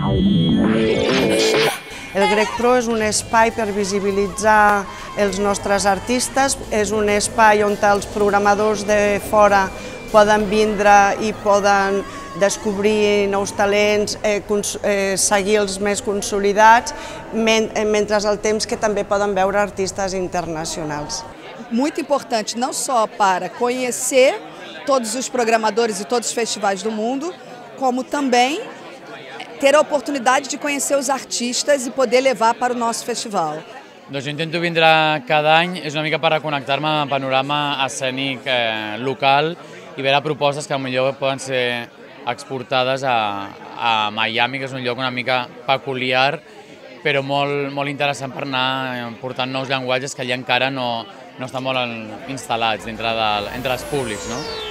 El Grec Pro és un espai per visibilitzar els nostres artistes, és un espai on els programadors de fora poden vindre i poden descobrir nous talents, seguir els més consolidats, mentre al temps que também poden veure artistas internacionais. Muito importante não só para conhecer todos os programadores e todos os festivais do mundo, como também ter a oportunidade de conhecer os artistas e poder levar para o nosso festival. Doncs jo intento vindre cada any, és una mica per reconnectar-me amb el panorama escènic local i veure propostes que potser poden ser exportades a Miami, que és un lloc una mica peculiar, però molt interessant per anar portant nous llenguatges que allà encara no estan molt instal·lats entre els públics, no?